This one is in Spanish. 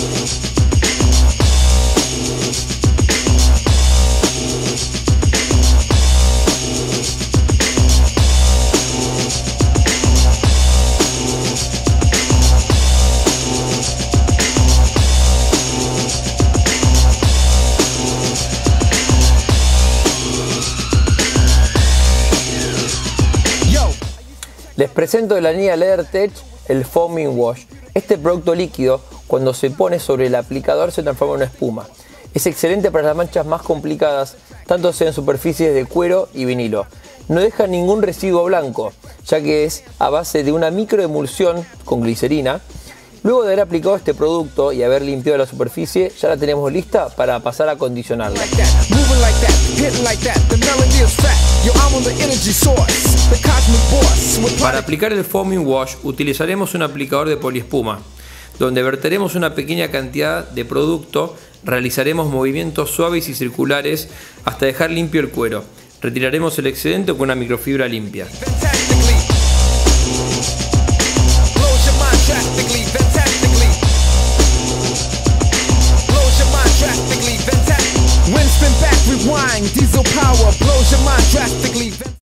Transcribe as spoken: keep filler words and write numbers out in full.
Les presento de la línea Leathertech el Foaming Wash. Este producto líquido, cuando se pone sobre el aplicador, se transforma en una espuma. Es excelente para las manchas más complicadas, tanto sea en superficies de cuero y vinilo. No deja ningún residuo blanco, ya que es a base de una microemulsión con glicerina. Luego de haber aplicado este producto y haber limpiado la superficie, ya la tenemos lista para pasar a acondicionarla. Para aplicar el Foaming Wash utilizaremos un aplicador de poliespuma, donde verteremos una pequeña cantidad de producto, realizaremos movimientos suaves y circulares hasta dejar limpio el cuero. Retiraremos el excedente con una microfibra limpia. When spin back, rewind, diesel power blows your mind drastically.